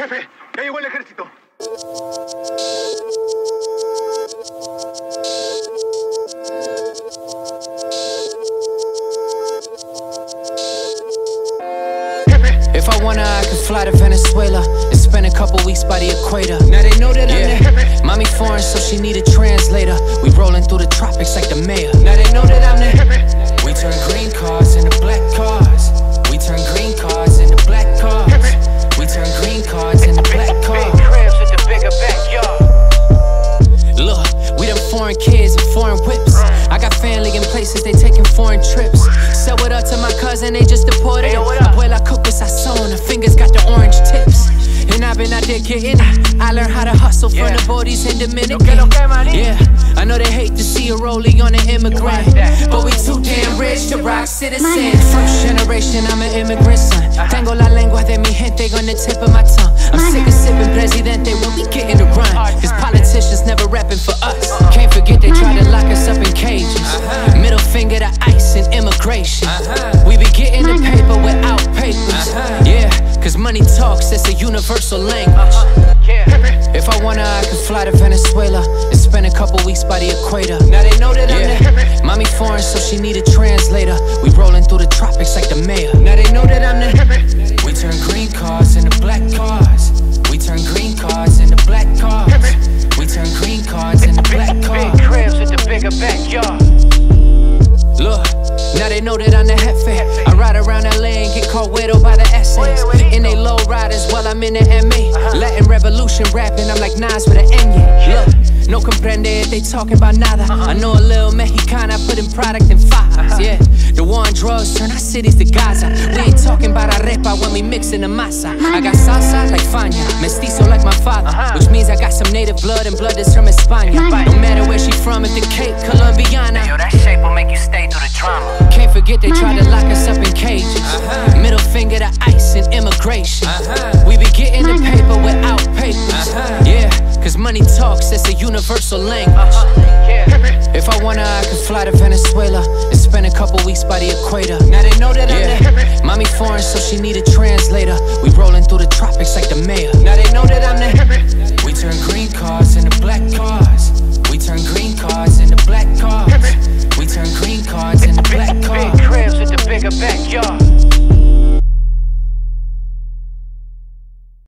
Jefe, ya llegó el ejército. If I wanna, I could fly to Venezuela and spend a couple weeks by the equator. Now they know that I'm there. Mommy foreign, so she need a translator. We rolling through the tropics like the mayor. Now they know that I'm there. We turn green cars into black cars. We turn green cars into black cars. We turn green cards into black cars. Big cribs with the bigger backyard. Look, we them foreign kids and foreign whips. I got family in places, they taking foreign trips. Said what up to my cousin, they just deported. Abuela cook with sazon, her fingers got the orange tips. And I've been out there getting it. I learned how to hustle from the bodies in Dominican. Yeah, I know they hate to see a rollie on an immigrant, but we too damn rich to rock citizens. First generation, I'm an immigrant son. Tengo la lengua de mi gente on the tip of my tongue. I'm sick of sipping Presidente when we getting to run. Cause politicians never rapping for us. Can't forget they try to lock us up in cages. Middle finger to ICE and immigration. We be getting the paper without papers. Yeah, cause money talks, it's a universal language. If I wanna, I could fly to Venezuela and spend a couple weeks by the equator. Now they know that I'm there. Mommy foreign, so she need a translator. We rolling through the tropics like the mayor. Now they know that I'm there. We turn green cars into black cars. We turn green cars into black cars. We turn green cards into black cars. Big cribs with the bigger backyard. Look, now they know that I'm the jefe. I ride around LA and get caught widow by the essays. In they low riders while I'm in the MA. Latin revolution rapping, I'm like Nas with an N. Look, no comprende if they talking about nada. I know a little Mexicana putting product in fajas. Yeah, the war on drugs turn our cities to Gaza. We ain't talking about arepa when we mix in the masa. I got salsa like Fania, mestizo like my father, which means I got some native blood and blood that's from España. No matter where she from, at the Cape Colombiana. Yo, that shape will make you stay through the drama. Can't forget they try to lock us up in cages. Middle finger to ICE and immigration. We be getting the paper without papers. Yeah, cause money talks, it's a universal language. If I wanna, I could fly to Venezuela and spend a couple weeks by the equator. Now they know that I'm there. Mommy foreign, so she need a translator. We rolling through the tropics like the mayor. Now they know that I'm there. We turn green cars into